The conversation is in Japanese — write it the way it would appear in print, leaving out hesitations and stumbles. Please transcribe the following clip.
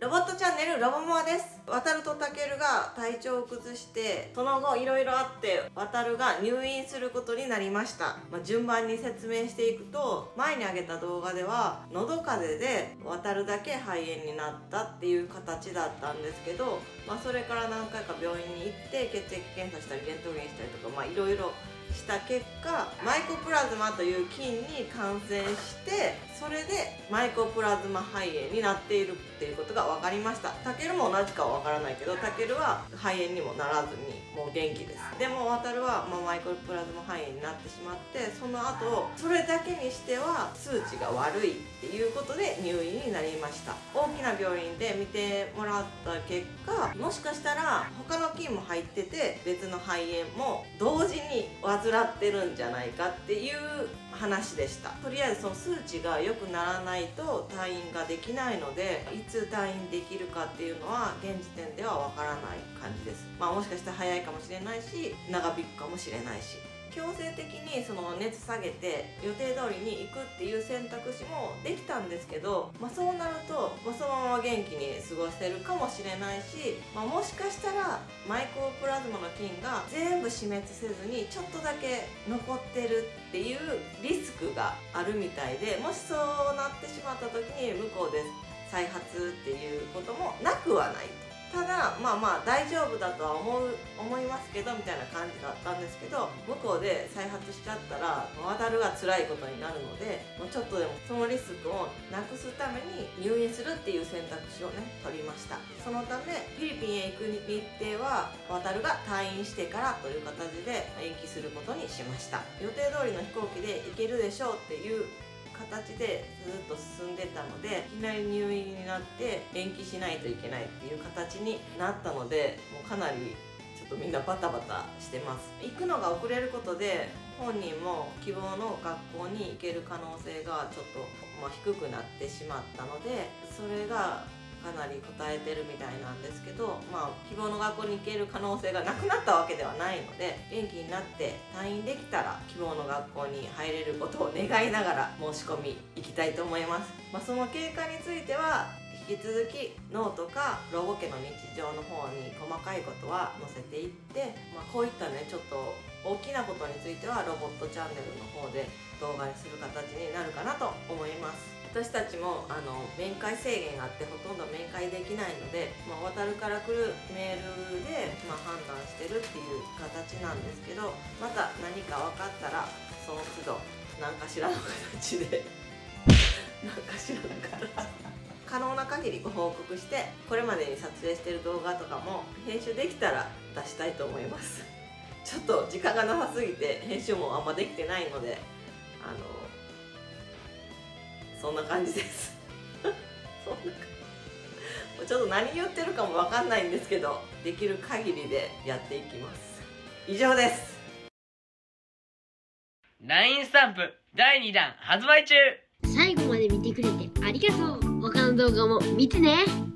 ロボットチャンネルロボモアです。ワタルとタケルが体調を崩して、その後いろいろあってワタルが入院することになりました。順番に説明していくと、前に上げた動画では喉風邪でワタルだけ肺炎になったっていう形だったんですけど、それから何回か病院に行って血液検査したりレントゲンしたりとかいろいろした結果、マイコプラズマという菌に感染して、それでマイコプラズマ肺炎になっているっていうことが分かりました。タケルも同じかは分からないけど、タケルは肺炎にもならずにもう元気です。でもワタルはマイコプラズマ肺炎になってしまって、その後それだけにしては数値が悪いっていうことで入院になりました。大きな病院で見てもらった結果、もしかしたら他の菌も入ってて別の肺炎も同時に患ってるんじゃないかっていう話でした。とりあえずその数値が良くならないと退院ができないので、いつ退院できるかっていうのは現時点ではわからない感じです。もしかしたら早いかもしれないし、長引くかもしれないし、強制的にその熱下げて予定通りに行くっていう選択肢もできたんですけど、そうなると、そのまま元気に過ごせるかもしれないし、もしかしたらマイコプラズマの菌が全部死滅せずにちょっとだけ残ってるっていうリスクがあるみたいで、もしそうなってしまった時に向こうで再発っていうこともなくはない。ただ大丈夫だとは思いますけどみたいな感じだったんですけど、向こうで再発しちゃったらワタルが辛いことになるので、ちょっとでもそのリスクをなくすために入院するっていう選択肢を取りました。そのためフィリピンへ行く日程はワタルが退院してからという形で延期することにしました。予定通りの飛行機で行けるでしょうっていう形でずっと進んでたので、いきなり入院になって延期しないといけないっていう形になったので、もうかなりちょっとみんなバタバタしてます。行くのが遅れることで本人も希望の学校に行ける可能性がちょっと低くなってしまったので、それがかなり応えてるみたいなんですけど、希望の学校に行ける可能性がなくなったわけではないので、元気になって退院できたら希望の学校に入れることを願いながら申し込み行きたいと思います。その経過については引き続きノートかロボ家の日常の方に細かいことは載せていって、こういったちょっと大きなことについてはロボットチャンネルの方で動画にする形になるかなと思います。私たちも面会制限があってほとんど面会できないので、ワタルから来るメールで判断してるっていう形なんですけど、また何か分かったらその都度何かしらの形で可能な限りご報告して、これまでに撮影してる動画とかも編集できたら出したいと思います。ちょっと時間がなさすぎて編集もあんまできてないので、そんな感じですちょっと何言ってるかもわかんないんですけど、できる限りでやっていきます。以上です。 LINE スタンプ第2弾発売中。 最後まで見てくれてありがとう。他の動画も見てね。